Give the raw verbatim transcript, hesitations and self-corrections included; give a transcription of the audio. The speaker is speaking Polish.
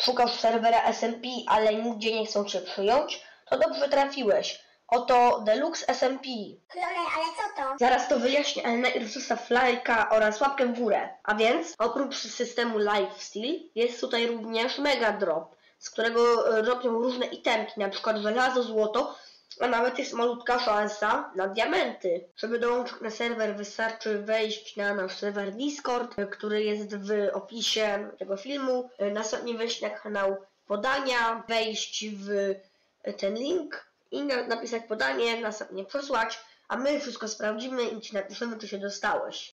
Szukasz serwera S M P, ale nigdzie nie chcą cię przyjąć? To dobrze trafiłeś. Oto Deluxe S M P. Lole, ale co to? Zaraz to wyjaśnię, ale najpierw zostaw lajka oraz łapkę w górę. A więc, oprócz systemu Lifesteal, jest tutaj również Mega Drop, z którego dropią różne itemki, na przykład żelazo, złoto, a nawet jest malutka szansa na diamenty. Żeby dołączyć na serwer, wystarczy wejść na nasz serwer Discord, który jest w opisie tego filmu, następnie wejść na kanał podania, wejść w ten link i napisać podanie, następnie przesłać, a my wszystko sprawdzimy i ci napiszemy, czy się dostałeś.